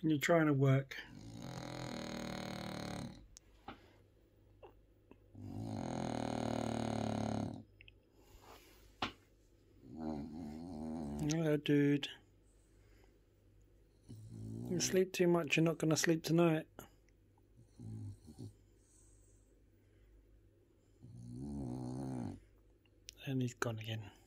when you're trying to work. Hello, dude. You sleep too much, you're not going to sleep tonight. And he's gone again.